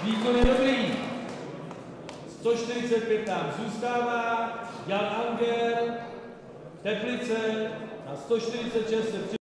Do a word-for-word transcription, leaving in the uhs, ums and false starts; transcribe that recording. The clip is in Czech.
Výkon je dobrý. sto čtyřicet pět nám zůstává. Jan Angel, Teplice na sto čtyřicet šest se